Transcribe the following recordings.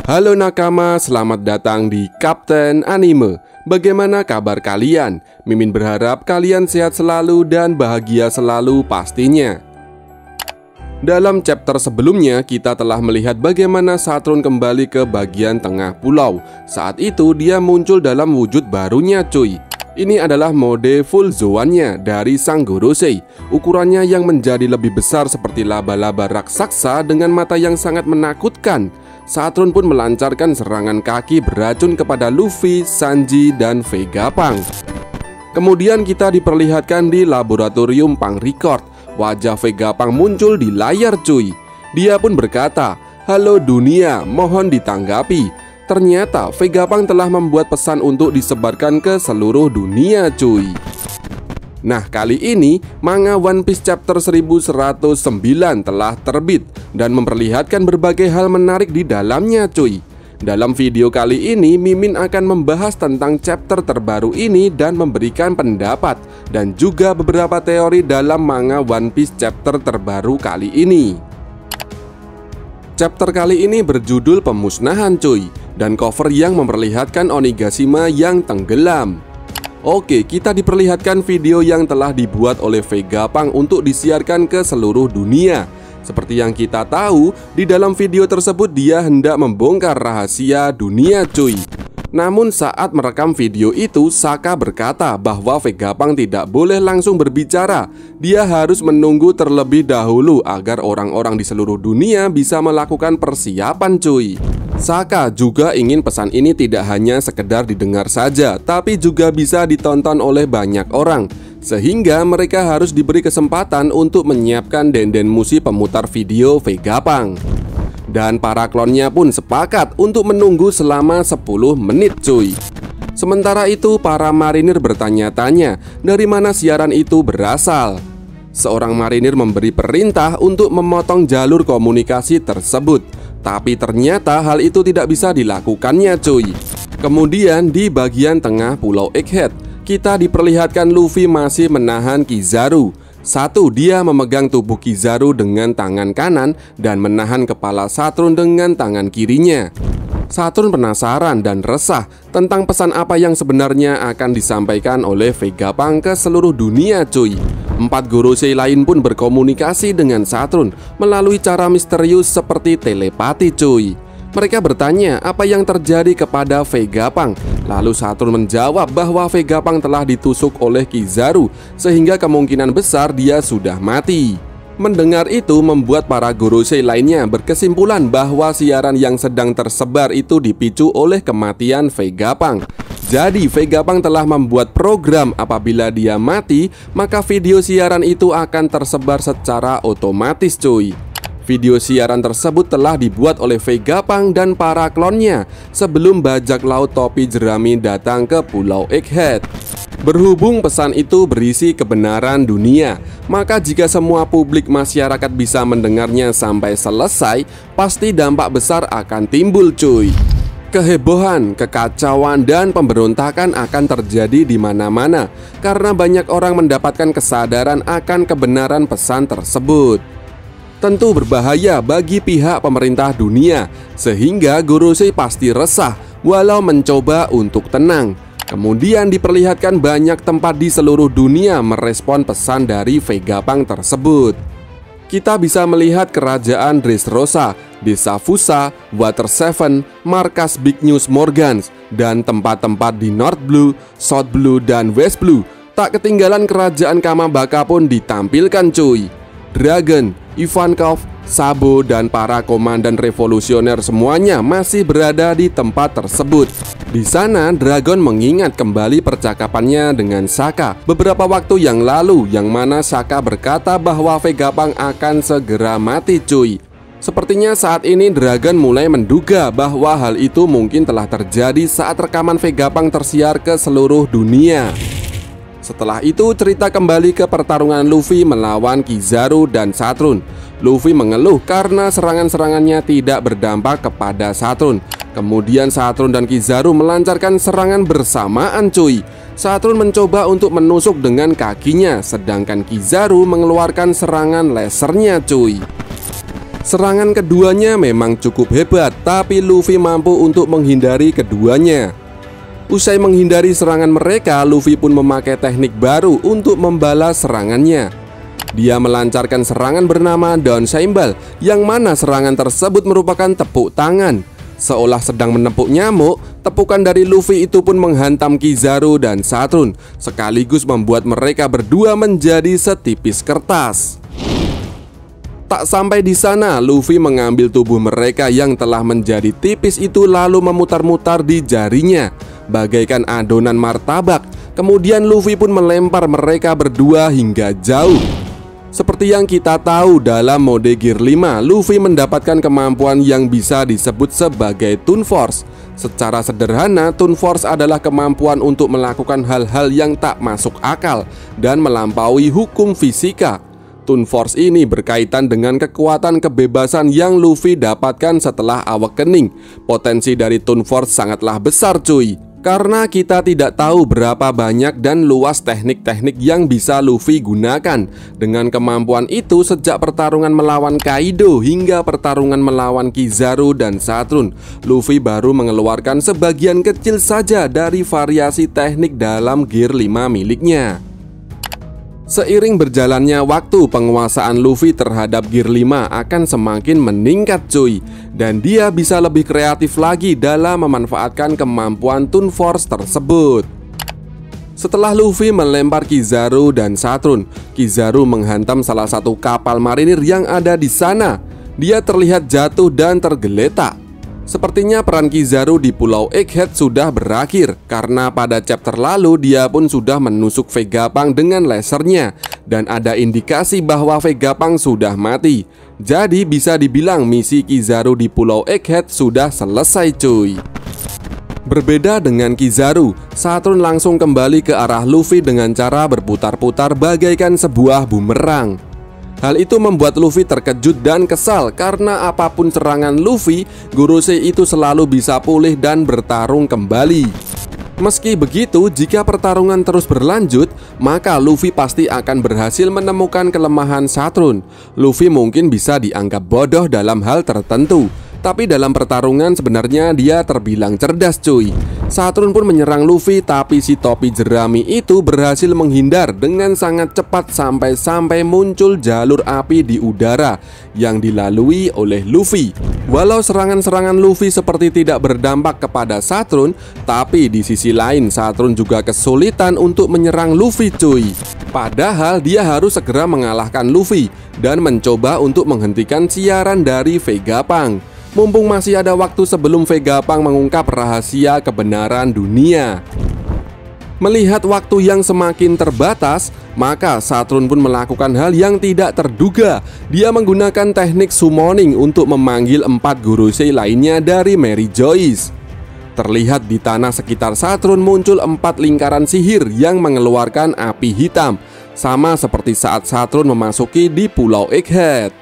Halo nakama, selamat datang di Kapten Anime. Bagaimana kabar kalian? Mimin berharap kalian sehat selalu dan bahagia selalu pastinya. Dalam chapter sebelumnya, kita telah melihat bagaimana Saturn kembali ke bagian tengah pulau. Saat itu dia muncul dalam wujud barunya cuy. Ini adalah mode full zoannya dari sang Gorosei. Ukurannya yang menjadi lebih besar seperti laba-laba raksasa dengan mata yang sangat menakutkan. Saturn pun melancarkan serangan kaki beracun kepada Luffy, Sanji, dan Vegapunk. Kemudian kita diperlihatkan di laboratorium Punk Record. Wajah Vegapunk muncul di layar cuy. Dia pun berkata, "Halo dunia, mohon ditanggapi." Ternyata Vegapunk telah membuat pesan untuk disebarkan ke seluruh dunia cuy. Nah, kali ini manga One Piece chapter 1109 telah terbit dan memperlihatkan berbagai hal menarik di dalamnya cuy. Dalam video kali ini Mimin akan membahas tentang chapter terbaru ini dan memberikan pendapat dan juga beberapa teori dalam manga One Piece chapter terbaru kali ini. Chapter kali ini berjudul Pemusnahan cuy, dan cover yang memperlihatkan Onigashima yang tenggelam. Oke, kita diperlihatkan video yang telah dibuat oleh Vegapunk untuk disiarkan ke seluruh dunia. Seperti yang kita tahu, di dalam video tersebut dia hendak membongkar rahasia dunia cuy. Namun saat merekam video itu, Saka berkata bahwa Vegapunk tidak boleh langsung berbicara. Dia harus menunggu terlebih dahulu agar orang-orang di seluruh dunia bisa melakukan persiapan cuy. Saka juga ingin pesan ini tidak hanya sekedar didengar saja, tapi juga bisa ditonton oleh banyak orang, sehingga mereka harus diberi kesempatan untuk menyiapkan denden musi pemutar video Vegapunk. Dan para klonnya pun sepakat untuk menunggu selama 10 menit cuy. Sementara itu para marinir bertanya-tanya dari mana siaran itu berasal. Seorang marinir memberi perintah untuk memotong jalur komunikasi tersebut, tapi ternyata hal itu tidak bisa dilakukannya cuy. Kemudian di bagian tengah pulau Egghead, kita diperlihatkan Luffy masih menahan Kizaru. Satu, dia memegang tubuh Kizaru dengan tangan kanan dan menahan kepala Saturn dengan tangan kirinya. Saturn penasaran dan resah tentang pesan apa yang sebenarnya akan disampaikan oleh Vegapunk ke seluruh dunia cuy. 4 Gorosei lain pun berkomunikasi dengan Saturn melalui cara misterius seperti telepati cuy. Mereka bertanya apa yang terjadi kepada Vegapunk. Lalu Saturn menjawab bahwa Vegapunk telah ditusuk oleh Kizaru, sehingga kemungkinan besar dia sudah mati. Mendengar itu membuat para Gorosei lainnya berkesimpulan bahwa siaran yang sedang tersebar itu dipicu oleh kematian Vegapunk. Jadi Vegapunk telah membuat program apabila dia mati, maka video siaran itu akan tersebar secara otomatis cuy. Video siaran tersebut telah dibuat oleh Vegapunk dan para klonnya sebelum bajak laut topi jerami datang ke pulau Egghead. Berhubung pesan itu berisi kebenaran dunia, maka jika semua publik masyarakat bisa mendengarnya sampai selesai, pasti dampak besar akan timbul cuy. Kehebohan, kekacauan, dan pemberontakan akan terjadi di mana-mana karena banyak orang mendapatkan kesadaran akan kebenaran pesan tersebut. Tentu berbahaya bagi pihak pemerintah dunia, sehingga Gorosei pasti resah walau mencoba untuk tenang. Kemudian diperlihatkan banyak tempat di seluruh dunia merespon pesan dari Vegapunk tersebut. Kita bisa melihat kerajaan Dressrosa, Desa Fusa, Water Seven, markas Big News Morgans, dan tempat-tempat di North Blue, South Blue, dan West Blue. Tak ketinggalan kerajaan Kamabaka pun ditampilkan cuy. Dragon, Ivankov, Sabo, dan para komandan revolusioner semuanya masih berada di tempat tersebut. Di sana Dragon mengingat kembali percakapannya dengan Saka beberapa waktu yang lalu, yang mana Saka berkata bahwa Vegapunk akan segera mati cuy. Sepertinya saat ini Dragon mulai menduga bahwa hal itu mungkin telah terjadi saat rekaman Vegapunk tersiar ke seluruh dunia. Setelah itu cerita kembali ke pertarungan Luffy melawan Kizaru dan Saturn. Luffy mengeluh karena serangan-serangannya tidak berdampak kepada Saturn. Kemudian Saturn dan Kizaru melancarkan serangan bersamaan cuy. Saturn mencoba untuk menusuk dengan kakinya, sedangkan Kizaru mengeluarkan serangan lasernya cuy. Serangan keduanya memang cukup hebat, tapi Luffy mampu untuk menghindari keduanya. Usai menghindari serangan mereka, Luffy pun memakai teknik baru untuk membalas serangannya. Dia melancarkan serangan bernama Dawn Symbol, yang mana serangan tersebut merupakan tepuk tangan. Seolah sedang menepuk nyamuk, tepukan dari Luffy itu pun menghantam Kizaru dan Saturn, sekaligus membuat mereka berdua menjadi setipis kertas. Tak sampai di sana, Luffy mengambil tubuh mereka yang telah menjadi tipis itu lalu memutar-mutar di jarinya, bagaikan adonan martabak. Kemudian Luffy pun melempar mereka berdua hingga jauh. Seperti yang kita tahu, dalam mode Gear 5, Luffy mendapatkan kemampuan yang bisa disebut sebagai Toon Force. Secara sederhana, Toon Force adalah kemampuan untuk melakukan hal-hal yang tak masuk akal dan melampaui hukum fisika. Toon Force ini berkaitan dengan kekuatan kebebasan yang Luffy dapatkan setelah awakening. Potensi dari Toon Force sangatlah besar cuy, karena kita tidak tahu berapa banyak dan luas teknik-teknik yang bisa Luffy gunakan. Dengan kemampuan itu, sejak pertarungan melawan Kaido hingga pertarungan melawan Kizaru dan Saturn, Luffy baru mengeluarkan sebagian kecil saja dari variasi teknik dalam Gear 5 miliknya. Seiring berjalannya waktu, penguasaan Luffy terhadap Gear 5 akan semakin meningkat cuy, dan dia bisa lebih kreatif lagi dalam memanfaatkan kemampuan Toon Force tersebut. Setelah Luffy melempar Kizaru dan Saturn, Kizaru menghantam salah satu kapal marinir yang ada di sana. Dia terlihat jatuh dan tergeletak. Sepertinya peran Kizaru di Pulau Egghead sudah berakhir, karena pada chapter lalu dia pun sudah menusuk Vegapunk dengan lasernya, dan ada indikasi bahwa Vegapunk sudah mati. Jadi bisa dibilang misi Kizaru di Pulau Egghead sudah selesai cuy. Berbeda dengan Kizaru, Saturn langsung kembali ke arah Luffy dengan cara berputar-putar bagaikan sebuah bumerang. Hal itu membuat Luffy terkejut dan kesal, karena apapun serangan Luffy, Gorosei itu selalu bisa pulih dan bertarung kembali. Meski begitu, jika pertarungan terus berlanjut, maka Luffy pasti akan berhasil menemukan kelemahan Saturn. Luffy mungkin bisa dianggap bodoh dalam hal tertentu, tapi dalam pertarungan sebenarnya dia terbilang cerdas cuy. Saturn pun menyerang Luffy, tapi si topi jerami itu berhasil menghindar dengan sangat cepat sampai muncul jalur api di udara yang dilalui oleh Luffy. Walau serangan-serangan Luffy seperti tidak berdampak kepada Saturn, tapi di sisi lain Saturn juga kesulitan untuk menyerang Luffy cuy. Padahal dia harus segera mengalahkan Luffy dan mencoba untuk menghentikan siaran dari Vegapunk. Mumpung masih ada waktu sebelum Vegapunk mengungkap rahasia kebenaran dunia. Melihat waktu yang semakin terbatas, maka Saturn pun melakukan hal yang tidak terduga. Dia menggunakan teknik summoning untuk memanggil 4 Gorosei lainnya dari Mary Joyce. Terlihat di tanah sekitar Saturn muncul 4 lingkaran sihir yang mengeluarkan api hitam, sama seperti saat Saturn memasuki di Pulau Egghead.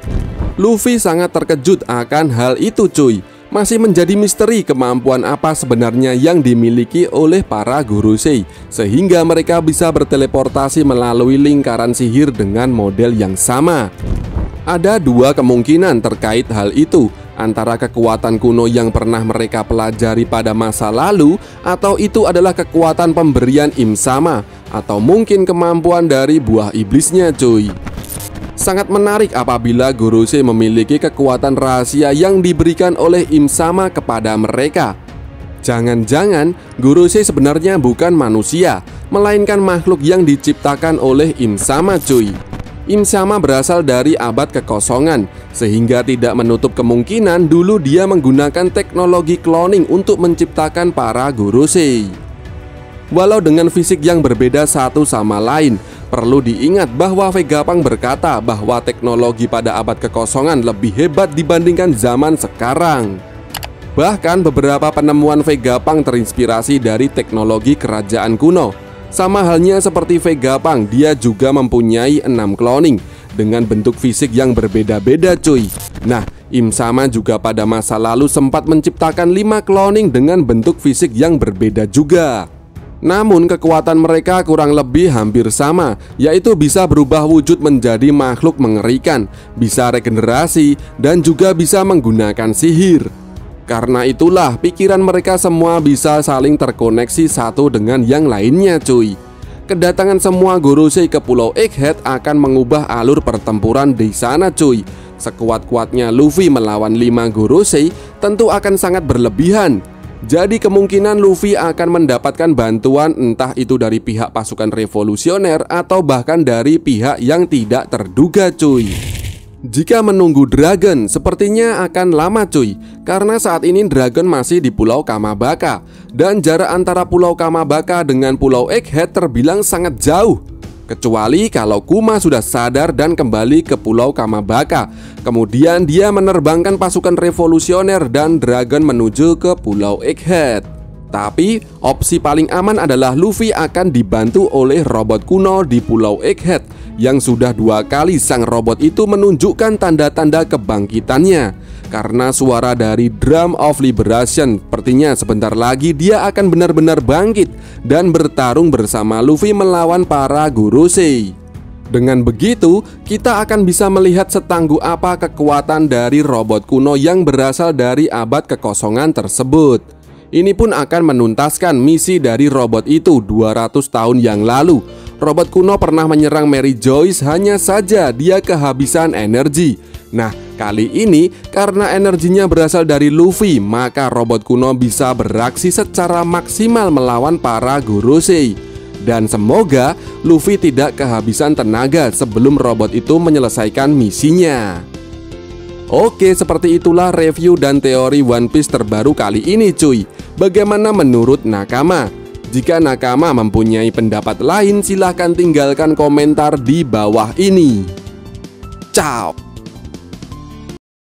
Luffy sangat terkejut akan hal itu cuy. Masih menjadi misteri kemampuan apa sebenarnya yang dimiliki oleh para Gorosei, sehingga mereka bisa berteleportasi melalui lingkaran sihir dengan model yang sama. Ada 2 kemungkinan terkait hal itu, antara kekuatan kuno yang pernah mereka pelajari pada masa lalu, atau itu adalah kekuatan pemberian Im Sama, atau mungkin kemampuan dari buah iblisnya cuy. Sangat menarik apabila Gorosei memiliki kekuatan rahasia yang diberikan oleh Im Sama kepada mereka. Jangan-jangan Gorosei sebenarnya bukan manusia, melainkan makhluk yang diciptakan oleh Im Sama cuy. Im Sama berasal dari abad kekosongan, sehingga tidak menutup kemungkinan dulu dia menggunakan teknologi cloning untuk menciptakan para Gorosei. Walau dengan fisik yang berbeda satu sama lain, perlu diingat bahwa Vegapunk berkata bahwa teknologi pada abad kekosongan lebih hebat dibandingkan zaman sekarang. Bahkan beberapa penemuan Vegapunk terinspirasi dari teknologi kerajaan kuno. Sama halnya seperti Vegapunk, dia juga mempunyai 6 cloning dengan bentuk fisik yang berbeda-beda cuy. Nah, Im Sama juga pada masa lalu sempat menciptakan 5 cloning dengan bentuk fisik yang berbeda juga. Namun kekuatan mereka kurang lebih hampir sama, yaitu bisa berubah wujud menjadi makhluk mengerikan, bisa regenerasi, dan juga bisa menggunakan sihir. Karena itulah pikiran mereka semua bisa saling terkoneksi satu dengan yang lainnya cuy. Kedatangan semua Gorosei ke Pulau Egghead akan mengubah alur pertempuran di sana cuy. Sekuat-kuatnya Luffy melawan 5 Gorosei tentu akan sangat berlebihan. Jadi kemungkinan Luffy akan mendapatkan bantuan entah itu dari pihak pasukan revolusioner atau bahkan dari pihak yang tidak terduga cuy. Jika menunggu Dragon sepertinya akan lama cuy, karena saat ini Dragon masih di Pulau Kamabaka, dan jarak antara Pulau Kamabaka dengan Pulau Egghead terbilang sangat jauh. Kecuali kalau Kuma sudah sadar dan kembali ke Pulau Kamabaka. Kemudian dia menerbangkan pasukan revolusioner dan Dragon menuju ke Pulau Egghead. Tapi opsi paling aman adalah Luffy akan dibantu oleh robot kuno di Pulau Egghead, yang sudah 2 kali sang robot itu menunjukkan tanda-tanda kebangkitannya. Karena suara dari Drum of Liberation, sepertinya sebentar lagi dia akan benar-benar bangkit dan bertarung bersama Luffy melawan para Gorosei. Dengan begitu, kita akan bisa melihat setangguh apa kekuatan dari robot kuno yang berasal dari abad kekosongan tersebut. Ini pun akan menuntaskan misi dari robot itu 200 tahun yang lalu. Robot kuno pernah menyerang Mary Joyce, hanya saja dia kehabisan energi. Nah, kali ini karena energinya berasal dari Luffy, maka robot kuno bisa beraksi secara maksimal melawan para Gorosei. Dan semoga Luffy tidak kehabisan tenaga sebelum robot itu menyelesaikan misinya. Oke, seperti itulah review dan teori One Piece terbaru kali ini cuy. Bagaimana menurut Nakama? Jika Nakama mempunyai pendapat lain, silahkan tinggalkan komentar di bawah ini. Ciao.